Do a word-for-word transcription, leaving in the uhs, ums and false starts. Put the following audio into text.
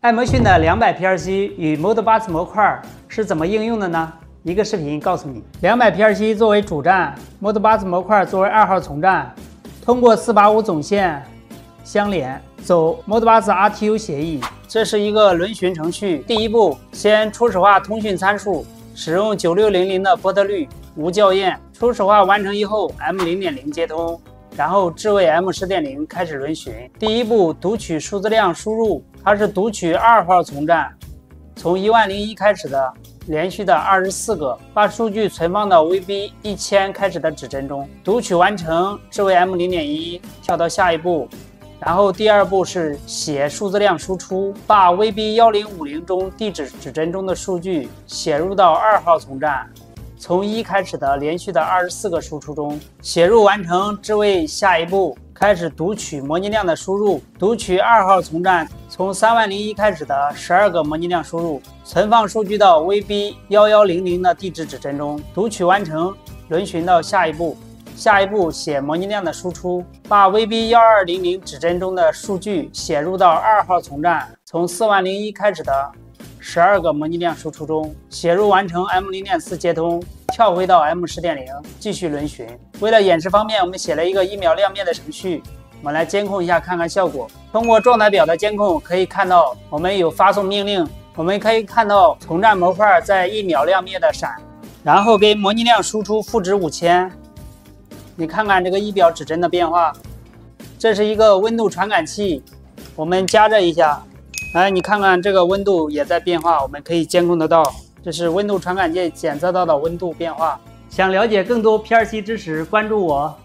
AMSAMOTION 的两百 P L C 与 Modbus 模块是怎么应用的呢？一个视频告诉你，两百 P L C 作为主站 ，Modbus 模块作为二号从站，通过四八五总线相连，走 Modbus R T U 协议。这是一个轮询程序。第一步，先初始化通讯参数，使用九六零零的波特率，无校验。初始化完成以后 ，M 零点零 接通。 然后置位 M 十点零 开始轮询。第一步，读取数字量输入，它是读取二号从站，从一万零一开始的连续的二十四个，把数据存放到 V B 一千开始的指针中。读取完成，置位 M 零点一，跳到下一步。然后第二步是写数字量输出，把 V B 一零五零中地址指针中的数据写入到二号从站。 从一开始的连续的二十四个输出中，写入完成，置位下一步开始读取模拟量的输入，读取二号从站从三万零一开始的十二个模拟量输入，存放数据到 V B 一一零零的地址指针中，读取完成，轮询到下一步。下一步写模拟量的输出，把 V B 一二零零指针中的数据写入到二号从站从四万零一开始的 十二个模拟量输出中，写入完成 M 零点四 接通，跳回到 M 十点零继续轮询。为了演示方便，我们写了一个一秒亮灭的程序，我们来监控一下，看看效果。通过状态表的监控，可以看到我们有发送命令，我们可以看到从站模块在一秒亮灭的闪，然后给模拟量输出赋值五千。你看看这个仪表指针的变化，这是一个温度传感器，我们加热一下。 哎，你看看这个温度也在变化，我们可以监控得到，这是温度传感器检测到的温度变化。想了解更多 P L C 知识，关注我。